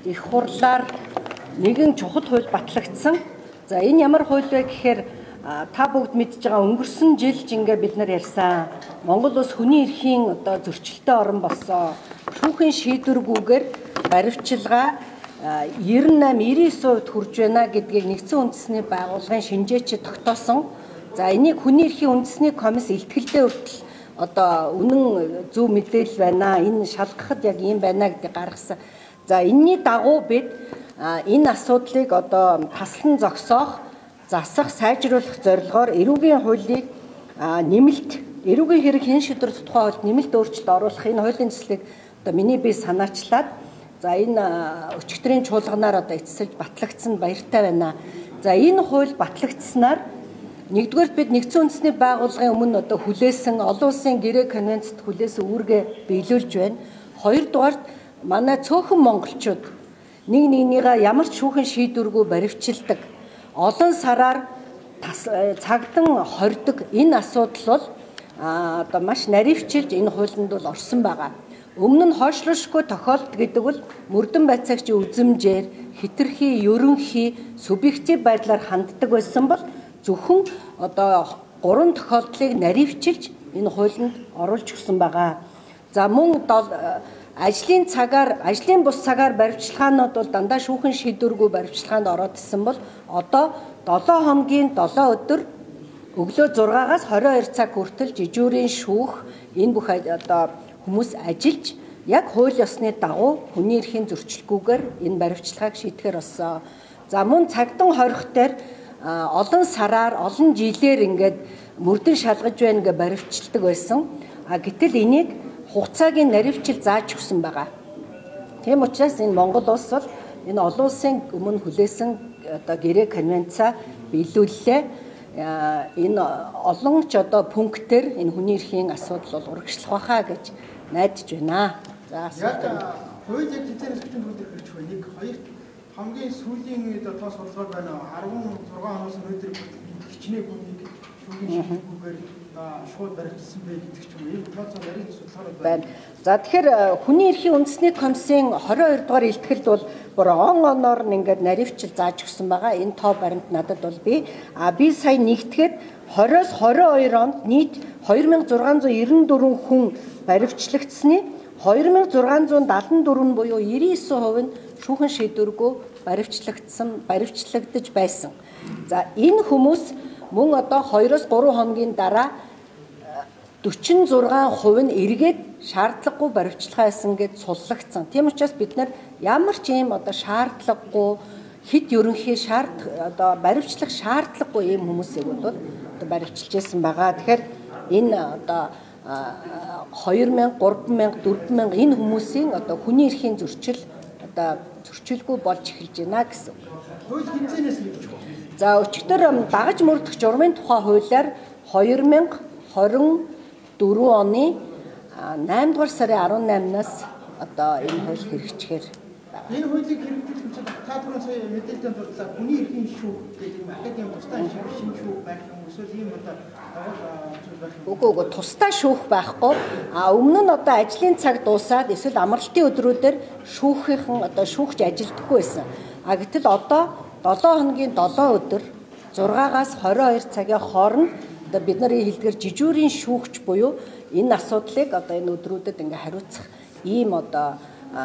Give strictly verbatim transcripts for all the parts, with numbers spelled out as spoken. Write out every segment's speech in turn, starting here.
их хурлаар нэгэн чухал хууль батлагдсан. За энэ ямар хууль вэ гэхээр та бүгд мэдж байгаа өнгөрсөн жил жингээ бид нар ярьсан. Монгол улс хүний эрхийн одоо зөрчилтэй орн болсон. Шүүхийн шийдвэргүйгээр баривчилгаа девяносто восемь девяносто девять хувьд хүрж байна гэдгийг нэгдсэн үндэсний байгууллагын шинжээчид тогтоосон. За энийг хүний эрхийн үндэсний комисс илтгэлдээ хүртэл одоо үнэн зөв мэдээлэл байна. Энэ шалгахад яг ийм байна гэдгийг гаргасан. За энэний дагуу бид энэ асуудлыг одоо таслан зогсоох, засах, сайжруулах зорилгоор эрүүгийн хуулийг нэмэлт эрүүгийн хэрэг хэн шийдвэр тухай хуульд нэмэлт өөрчлөлт оруулах энэ хуулийн төслийг одоо миний бие санаачлаад за энэ өчигдрийн чуулганаар одоо эцэсэлж батлагдсан баяртай байна. За энэ хууль батлагдсанаар нэгдүгээр бид нэгдсэн үндэсний байгууллагын өмнө одоо хүлээсэн олон улсын гэрээ конвенцэд хүлээсэн үүргээ биелүүлж байна. Хоёрдугаар манай цөөхөн монголчууд нэг нэгнийгээ ямар ч шүүхэн шийдвэргүй баривчилдаг. Олон сараар цагдан хордог энэ асуудал бол одоо маш наривчилж энэ хуулинд бол орсон байгаа. Өмнө нь хойшлуулшгүй тохиолдол гэдэг бол мөрдөн байцаагчийн үзмжээр хэтэрхий, ерөнхий, субъектив байдлаар ханддаг байсан бол зөвхөн одоо гурван тохиолдлыг наривчилж энэ хуулинд оруулж өгсөн байгаа. За мөн ажлын цагаар, ажлын бус цагаар баривчилгаанууд бол дандаа шүүхэн шийдвэргүй баривчилгаанд ороод исэн бол одоо долоо хоногийн долоо өдөр өглөө зургаагаас хорин хоёр цаг хүртэл жижүүрийн шүүх энэ бүх одоо хүмүүс ажиллаж яг хууль ёсны дагуу хүний эрхийн зөрчилгүйгээр энэ баривчилгааг шийдэхээр болсон. За мөн цагдан хорих дээр олон сараар, олон жилээр ингээд мөрдөн шалгаж байна гэж баривчилдаг байсан. А гэтэл энийг хугацааг нь наривчил зааж өгсөн байгаа. Тийм учраас энэ Монгол улс бол энэ олон улсын өмнө хүлээсэн одоо гэрээ конвенцаа биелүүллээ. Энэ олон ч одоо пунктээр энэ хүний эрхийн асуудал бол урагшлах байхаа гэж найдаж байна. За яг хууль яг хязгаарч гэдэг нь хэрэг ч нэг хоёр хамгийн сүүлийн үед одоо судалгаа байна. арван зургаан оноос өнөөдөр хичнээн хүнийг шүүхийн шийдвэргүйгээр шууд баригдсан бэ гэдэг ч юм уу. Энэ тооцоо нарийн судалгаар байна. За тэгэхээр хүний эрхийн үндэсний комиссийн двадцать two дугаар илтгэлд бол бүр он оноор ингээд наривчил зааж өгсөн байгаа. Энэ тоо баримт надад бол би а би сая нэгтгэхэд двадцать-оос двадцать two онд нийт two thousand six hundred ninety-four хүн баривчлагдсны two thousand six hundred seventy-four буюу ninety-nine хувь нь шүүхэн шийдвэргүй баривчлагдсан, баривчлагдаж байсан. За энэ хүмүүс мөн одоо two-оос three хоногийн дараа forty-six хувь нь эргээд шаардлагагүй баривчилгаа хийсэн гэж суллагдсан. Тийм учраас бид нар ямар ч юм одоо шаардлагагүй хэд ерөнхий шаард одоо баривчлах шаардлагагүй юм хүмүүсийг бол одоо баривчилж байсан байгаа. Тэгэхээр энэ одоо two thousand, three thousand, four thousand энэ хүмүүсийн одоо хүний эрхийн зөрчил одоо зөрчилгүй болж эхэлж байна гэсэн. Хууль хэмжээнээс нэгж байна. За өчигдөр дагаж мөрдөх журмын тухай хуулиар two thousand twenty-four оны eight дугаар сарын eighteen-наас одоо энэ хууль хэрэгжихээр энэ хуулийг хэрэгжүүлэх чинь та түрүүн сая мэдээлэлд дурлаа хүний эрхийн шүүх гэдэг нь академи тусдаа шинж шүүх байх юм эсвэл ийм одоо үгүй үгүй тусдаа шүүх байхгүй. А өмнө нь одоо ажлын цаг дуусаад эсвэл амралтын өдрүүдээр шүүхийнхэн одоо шүүхч ажилдахгүй байсан. А гэтэл одоо seven хоногийн seven өдөр six-аас twenty-two цагийн хооронд одоо бид нарын хэлдгээр жижүүрийн шүүгч буюу энэ асуудлыг одоо энэ өдрүүдэд ингээ хариуцах ийм одоо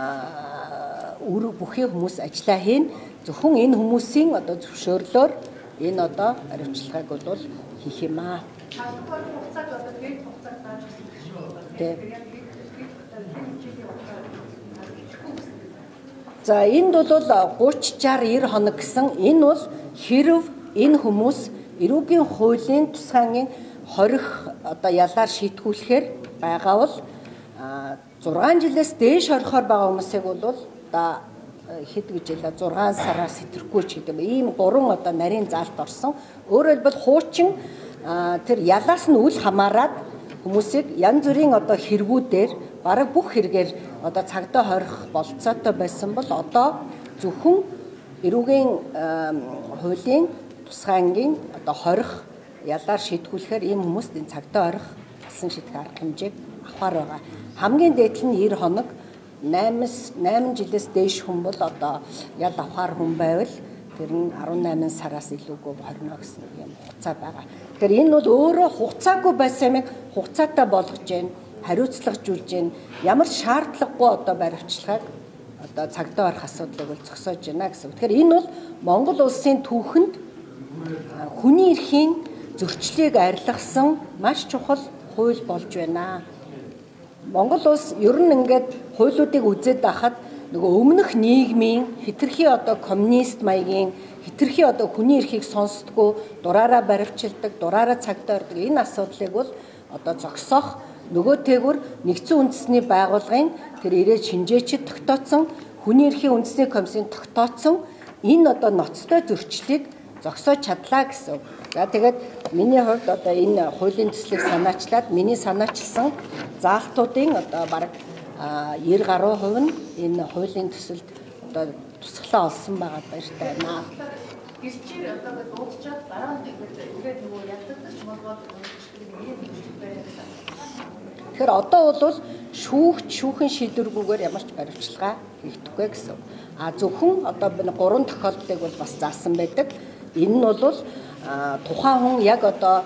үр бүхий хүмүүс ажиллаа хийн. Зөвхөн энэ хүмүүсийн одоо зөвшөөрлөөр энэ одоо баривчилгааг бол хийх юм аа. За энд бол thirty, sixty, ninety хоног гэсэн энэ бол хэрв энэ хүмүүс эрүүгийн хуулийн тусгаангийн хорих одоо ялаар шийтгүүлэхээр байгаа бол six жилээс дээш хорихоор байгаа хүмүүсийг бол одоо хэд гэж ялаа six сараас хэтрэхгүй ч гэдэг ийм гурван одоо нарийн заалт орсон. Өөрөөр хэлбэл хуучин тэр ялаас нь үл хамааран хүмүүсийг янз бүрийн одоо хэрэгүүдээр бараг бүх хэрэгээр одоо цагдаа хорих болцоотой байсан бол одоо зөвхөн эрүүгийн хуулийн тусгаангийн одоо хорих ялаар шийтгүүлэхээр ийм хүмүүст энэ цагдаа хорих асан шийдэх арга хэмжээг авахар байгаа. Хамгийн дээд нь ninety хоног найман жилээс дээш хүн бол одоо ял авахар хүн байвал тэр нь арван найман сараас илүүгүй хорно гэсэн юм хугацаа байгаа. Тэгэхээр энэ бол өөрөө хугацаагүй байсан юм хугацаатай болгож байна, хариуцлагажуулж байна. Ямар шаардлагагүй одоо баривчлагыг одоо цагдаа орох асуудлыг бол зогсоож байна гэсэн. Тэгэхээр энэ бол Монгол улсын түүхэнд хүний эрхийн зөрчлийг арилгасан маш чухал хууль болж байна. Монгол улс ер нь ингээд хуулиудыг үзээд байхад нөгөө өмнөх нийгмийн хэтэрхий одоо коммунист маягийн хэтэрхий одоо хүний эрхийг сонсдгоо дураараа баривчилдаг, дураараа цагдаа ордог энэ асуудлыг бол одоо зогсоох нөгөөтэйгүр нэгдсэн үндэсний байгууллагын тэр ирээд шинжээчид тогтооцсон хүний эрхийн үндэсний комиссийн тогтооцсон энэ одоо ноцтой зөрчлийг зогсоож чадлаа гэсэн. За тэгээд миний хувьд одоо энэ хуулийн төслийг санаачлаад миний санаачилсан заалтуудын одоо бараг девяносто гаруй хувь нь энэ хуулийн төсөлд одоо тусгалаа олсон байгаа баяртай байна. Гэлчээр одоо дуудчихад дараа нь ингээд нөгөө яддаг болгоод тэгэхээр одоо бол шүүгч шүүхэн шийдвэргүйгээр ямар ч баримтчилгаа хийгдэхгүй гэсэн. А зөвхөн одоо би гурван тохиолдлыг бол бас заасан байдаг. Энэ нь бол тухайн хүн яг одоо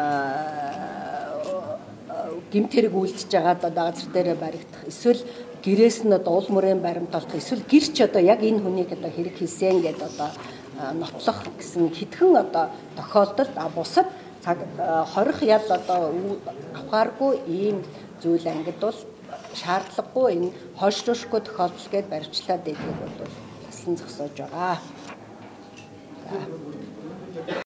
гэмт хэрэг үйлдэж байгаа одоо газар дээр баригдах эсвэл гэрээс нь одоо уул мөрийн баримт олох эсвэл гэрч одоо яг энэ хүнийг одоо хэрэг хийсэн гэдээ одоо нотлох гэсэн хэдхэн одоо тохиолдолд а бусад хорих ял одоо авахааргүй ийм зүйл ангид бол шаардлагагүй энэ хойшлуулахгүй тохиолдол гээд баримтлаад идэхийг бол бас зогсоож байгаа.